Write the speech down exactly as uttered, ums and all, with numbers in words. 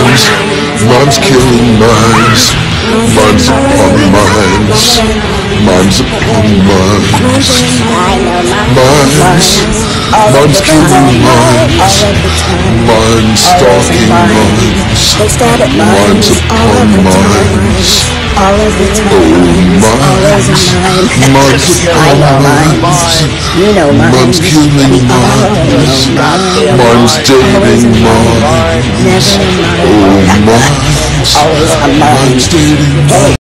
minds, minds killing minds, minds upon minds, minds upon minds, minds, minds killing minds, minds stalking minds, minds upon minds. All of the time, oh, minds, minds upon minds, you know minds, minds killing minds, minds dating minds, never a mind, oh minds, always a mind. minds dating minds.